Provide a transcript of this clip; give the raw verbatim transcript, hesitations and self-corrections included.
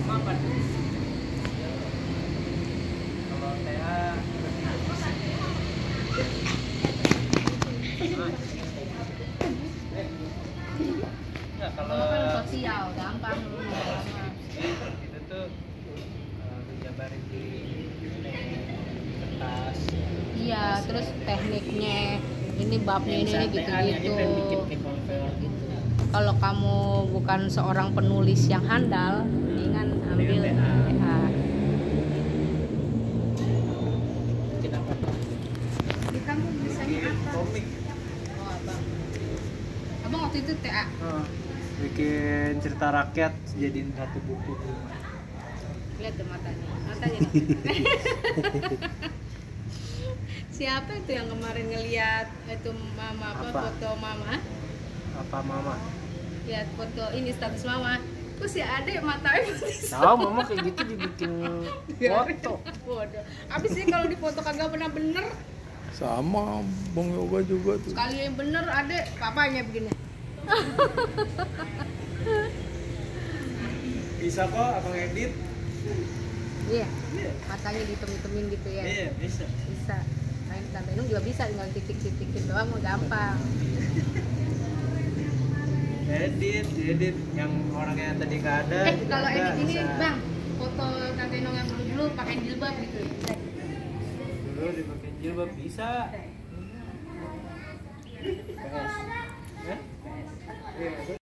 Nama apa tuh? Kalau T A ya kalau kan sosial gampang lu itu tuh uh, dijabarin di kertas. iya terus tekniknya ini babnya ini gitu gitu kalau kamu bukan seorang penulis yang handal mendingan ambil T A. Di kamu biasanya apa? Komik. Oh abang abang waktu itu T A Oh, bikin cerita rakyat jadiin satu buku. lihat tuh matanya matanya siapa itu yang kemarin ngeliat itu mama apa, Apa? foto mama Apa mama? lihat foto ini status mama kok si adek matanya putih Tahu mama kayak gitu dibikin foto. bodoh abis sih kalau di foto kagak pernah bener Sama Bang Yoga juga tuh. sekali yang bener adek papanya begini Bisa kok abang edit. iya matanya ditem-temin gitu ya Iya bisa. bisa main sampai ini juga bisa tinggal titik-titikin doang mau gampang Edit, edit yang orangnya tadi nggak ada. eh juga kalau ada, edit ini bisa. bang foto kakek Nong yang dulu dulu pakai jilbab gitu ya bisa Dulu dipakai jilbab bisa. P S. Eh? Iya.